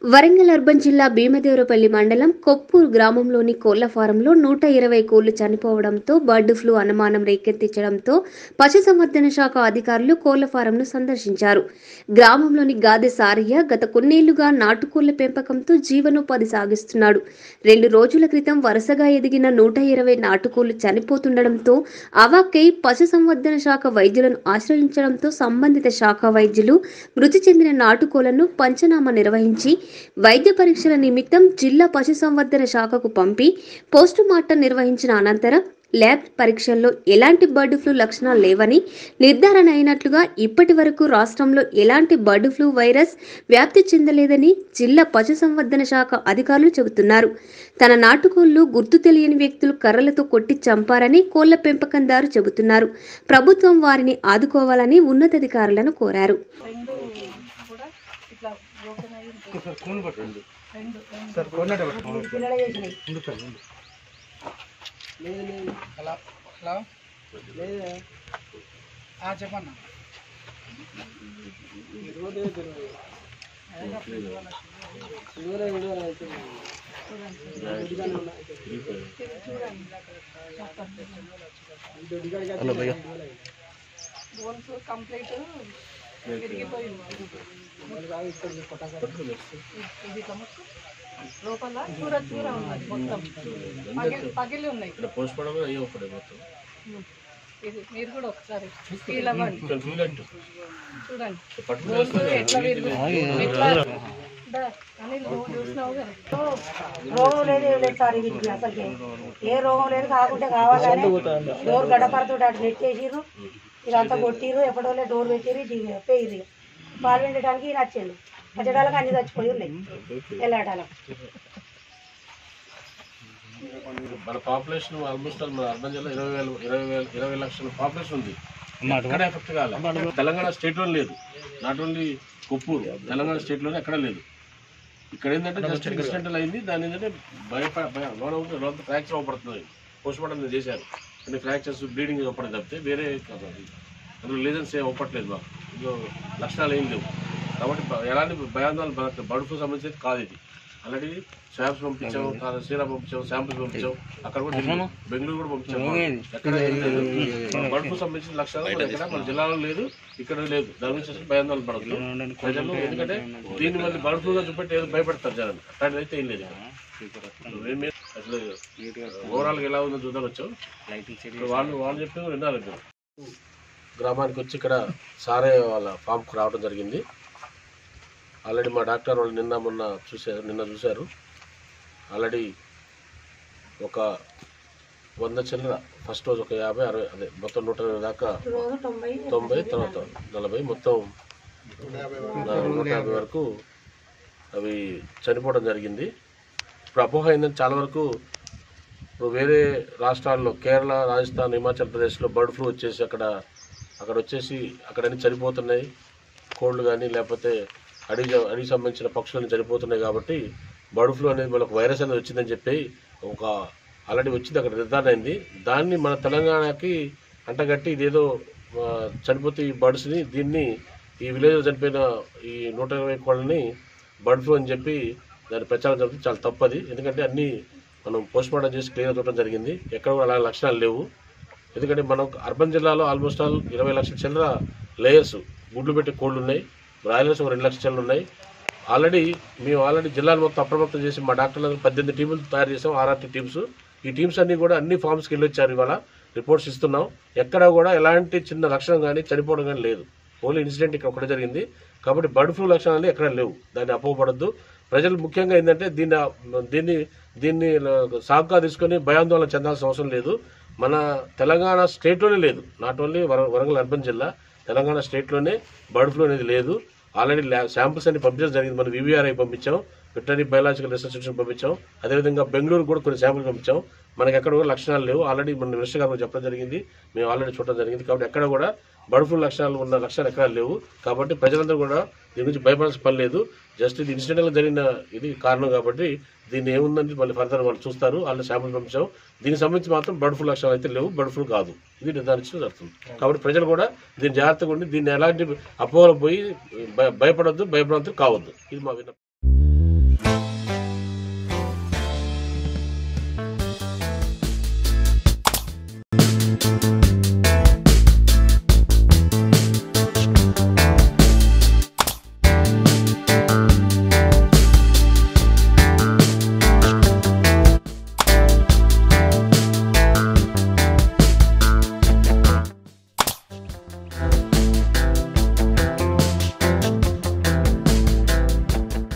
Warangal urban జిల్లా భీమదేవరపల్లి మండలం కొప్పూరు గ్రామంలోని కోళ్ల ఫారంలో 120 కోళ్లు చనిపోవడంతో బర్డ్ ఫ్లూ అనుమానం రేకెత్తించడంతో పశుసంవర్ధన శాఖ అధికారులు కోళ్ల ఫారంను సందర్శించారు. గ్రామంలోని గాదె సారయ్య గత కొన్నేళ్లుగా నాటుకోళ్ల పెంపకంతో జీవనోపాధి సాగిస్తున్నాడు. 2 రోజుల క్రితం వరుసగా ఎదిగిన 120 నాటుకోళ్లు చనిపోతుండటంతో అవాక్కై పశుసంవర్ధన శాఖ వైద్యులను ఆశ్రయించడంతో సంబంధిత శాఖ వైద్యులు మృతి చెందిన నాటుకోళ్లను పంచనామా నిర్వహించి వైద్య పరీక్షల నిమిత్తం జిల్లా పశుసంవర్ధన శాఖకు పంపి పోస్టుమార్టం నిర్వహించిన అనంతరం ల్యాబ్ పరీక్షల్లో ఎలాంటి బర్డ్ ఫ్లూ లక్షణాలు లేవని నిర్ధారణ అయినట్లుగా ఇప్పటి వరకు రాష్ట్రంలో ఎలాంటి బర్డ్ ఫ్లూ వైరస్ వ్యాప్తి చెందలేదని జిల్లా పశుసంవర్ధన శాఖ అధికారులు చెబుతున్నారు. తన నాటుకోళ్లు గుర్తు తెలియని వ్యక్తులు కర్రలతో కొట్టి చంపారని కోళ్ల పెంపకందారు చెబుతున్నారు. ప్రభుత్వం వారిని ఆదుకోవాలని ఉన్నతాధికారులను కోరారు. చెప్పన్నా బోన్స్ కంప్లీట్ విరిగిపోయింది. లోపల చూర చూర ఉన్నది, మొత్తం పగిలి ఉన్నాయి. ఇది మీరు కూడా ఒకసారి ఫీల్ అవ్వండి, చూడండి ఎట్లా విరిగి ఎట్లా అని నువ్వు చూసినావు కదా. రోగం లేదు ఏం లేదు సార్, వీటికి అసలు ఏ రోగం లేదు. కాకుంటే కావాలని డోర్ గడపరతో అటు నెట్టేసిర్రు, ఇదంతా కొట్టిర్రు, ఎప్పటివల్లే డోర్ పెట్టిర్రు, పేరు పాలు విండటానికి నచ్చిండు. వచ్చేటాలకు అన్ని చచ్చిపోయి ఉన్నాయి వెళ్ళటాలకు. మన పాపులేషన్ ఆల్మోస్ట్ మన అర్బన్ జిల్లా 20 లక్షల పాపులేషన్ ఉంది. ఎక్కడ ఎఫెక్ట్ కావాలి. తెలంగాణ స్టేట్లో లేదు, నాట్ ఓన్లీ కొప్పూరు, తెలంగాణ స్టేట్లోనే ఎక్కడ లేదు. ఇక్కడ ఏంటంటే జస్ట్ ఇన్సిడెంటల్ అయింది. దాని ఏంటంటే ఫ్రాక్చర్ అవ్వబడుతుంది. పోస్ట్ మార్టం చేశారు, కొన్ని ఫ్రాక్చర్స్ బ్లీడింగ్ అవ్వడం తప్పితే వేరే అందులో లీజన్స్ ఏం అవ్వట్లేదు. మాకు ఇందులో లక్షణాలు ఏం లేవు. కాబట్టి ఎలాంటి భయాందోళన బర్డ్ ఫ్లూ సంబంధించి కాదు ఇది. ఆల్రెడీ స్వాబ్స్ పంపించాము, సీరా పంపించాము, శాంపుల్స్ పంపించాము. అక్కడ కూడా బెంగళూరు కూడా పంపించాము. ఎక్కడ బర్డ్ ఫ్లూ సంబంధించిన లక్షణాలు ఎక్కడ మన జిల్లాలో లేదు, ఇక్కడ లేదు. దాని గురించి భయాందోళన పడదు ప్రజలు. ఎందుకంటే దీన్ని మళ్ళీ బర్డ్ ఫ్లూగా చూపెట్టి ఏదో భయపడతారు జనాలు. అట్లాంటిది అయితే ఏం లేదు. అసలు ఓవరాల్గా ఎలా ఉందో చూద్దాం వచ్చాం. వాళ్ళు చెప్పి విన్నారు. గ్రామానికి వచ్చి ఇక్కడ సారే వాళ్ళ ఫామ్కి రావడం జరిగింది. ఆల్రెడీ మా డాక్టర్ వాళ్ళు నిన్న చూశారు. ఆల్రెడీ ఒక 100 చిల్లర ఫస్ట్ రోజు, ఒక 50, 60, అదే మొత్తం 120 దాకా, 90 తర్వాత 40, మొత్తం 150 వరకు అవి చనిపోవడం జరిగింది. ఇప్పుడు అపోహ ఏంటంటే చాలా వరకు ఇప్పుడు వేరే రాష్ట్రాల్లో కేరళ, రాజస్థాన్, హిమాచల్ ప్రదేశ్లో బర్డ్ ఫ్లూ వచ్చేసి అక్కడ వచ్చేసి అక్కడన్నీ చనిపోతున్నాయి. కోళ్ళు కానీ లేకపోతే అడవికి సంబంధించిన పక్షులన్నీ చనిపోతున్నాయి. కాబట్టి బర్డ్ ఫ్లూ అనేది మనకు వైరస్ అనేది వచ్చిందని చెప్పి ఆల్రెడీ వచ్చింది, అక్కడ నిర్ధారణ అయింది. దాన్ని మన తెలంగాణకి అంటగట్టి ఇదేదో చనిపోతే ఈ బర్డ్స్ని, దీన్ని ఈ విలేజ్లో చనిపోయిన ఈ 120 కోళ్ళని బర్డ్ ఫ్లూ అని చెప్పి దాని ప్రచారం జరుగుతుంది. చాలా తప్పది. ఎందుకంటే అన్నీ మనం పోస్ట్ మార్టం చేసి క్లియర్ చూడటం జరిగింది. ఎక్కడ కూడా అలాంటి లక్షణాలు లేవు. ఎందుకంటే మనం అర్బన్ జిల్లాలో ఆల్మోస్ట్ 20 లక్షల చిల్లర లేయర్స్ గుడ్లు పెట్టే కోళ్ళు ఉన్నాయి. బ్రాయిలర్స్ 2 లక్షల చిల్లర ఉన్నాయి. మేము జిల్లాను మొత్తం అప్రమత్తం చేసి మా డాక్టర్లు 18 టీములు తయారు చేసాం, RRT టీమ్స్. ఈ టీమ్స్ అన్నీ కూడా అన్ని ఫార్మ్స్కి వెళ్ళొచ్చారు. ఇవాళ రిపోర్ట్స్ ఇస్తున్నాం. ఎక్కడ కూడా ఎలాంటి చిన్న లక్షణం కానీ చనిపోవడం కానీ లేదు. ఓన్లీ ఇన్సిడెంట్ ఇక్కడ ఒకటే జరిగింది. కాబట్టి బర్డ్ ఫ్లూ లక్షణాలు ఎక్కడ లేవు. దాన్ని అపోహపడద్దు. ప్రజలు ముఖ్యంగా ఏంటంటే దీన్ని సాగుగా తీసుకొని భయాందోళన చెందాల్సిన అవసరం లేదు. మన తెలంగాణ స్టేట్లోనే లేదు, నాట్ ఓన్లీ వరంగల్ అర్బన్ జిల్లా, తెలంగాణ స్టేట్లోనే బర్డ్ ఫ్లూ అనేది లేదు. ఆల్రెడీ శాంపుల్స్ అన్ని పంపించడం జరిగింది. మనం VVRI పంపించాం, వెటర్నరీ బయాలజికల్ రీసెర్చ్ ఇన్స్టిట్యూట్ పంపించాం. అదేవిధంగా బెంగళూరు కూడా కొన్ని శాంపుల్ పంపించాం. మనకి ఎక్కడ కూడా లక్షణాలు లేవు. ఆల్రెడీ మన మినిస్టర్ గారు చెప్పడం జరిగింది, మేము ఆల్రెడీ చూడడం జరిగింది. కాబట్టి ఎక్కడ కూడా బర్డ్ ఫ్లూ లక్షణాలు ఎక్కడ లేవు. కాబట్టి ప్రజలందరూ కూడా దీని గురించి భయపడాల్సిన పని లేదు. జస్ట్ ఇది ఇన్సిడెంట్గా జరిగిన ఇది కారణం. కాబట్టి దీన్ని ఏముందని మళ్ళీ ఫర్దర్ వాళ్ళు చూస్తారు. వాళ్ళు శాంపుల్ పంపించాం. దీనికి సంబంధించి మాత్రం బర్డ్ ఫ్లూ లక్షణాలు అయితే లేవు, బర్డ్ ఫ్లూ కాదు, ఇది నిర్ధారించడం జరుగుతుంది. కాబట్టి ప్రజలు కూడా దీన్ని జాగ్రత్తగా ఉండి దీన్ని ఎలాంటి అపోహలు పోయి భయపడద్దు, భయభ్రాంతులు కావద్దు. ఇది మా విన్నపం.